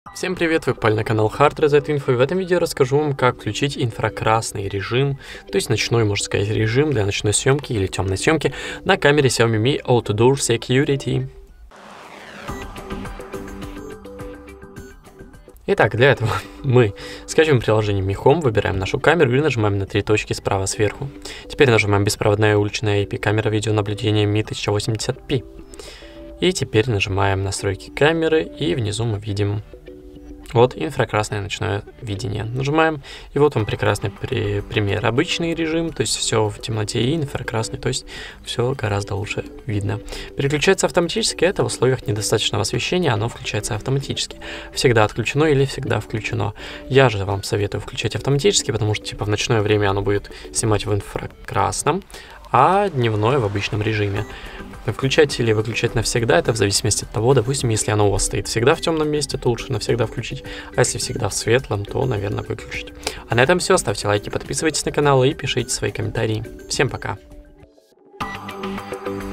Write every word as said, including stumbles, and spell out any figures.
Всем привет, вы попали на канал Hard Reset Info, и в этом видео расскажу вам, как включить инфракрасный режим, то есть ночной, можно сказать, режим для ночной съемки или темной съемки на камере Xiaomi Mi Outdoor Security. Итак, для этого мы скачиваем приложение Mi Home, выбираем нашу камеру и нажимаем на три точки справа сверху. Теперь нажимаем беспроводная уличная ай пи-камера видеонаблюдения Mi тысяча восемьдесят пи. И теперь нажимаем настройки камеры, и внизу мы видим вот инфракрасное ночное видение. Нажимаем, и вот вам прекрасный при пример. Обычный режим, то есть все в темноте, и инфракрасный, то есть все гораздо лучше видно. Переключается автоматически, это в условиях недостаточного освещения, оно включается автоматически. Всегда отключено или всегда включено. Я же вам советую включать автоматически, потому что типа в ночное время оно будет снимать в инфракрасном, а дневное в обычном режиме. Включать или выключать навсегда, это в зависимости от того, допустим, если оно у вас стоит всегда в темном месте, то лучше навсегда включить, а если всегда в светлом, то, наверное, выключить. А на этом все, ставьте лайки, подписывайтесь на канал и пишите свои комментарии. Всем пока!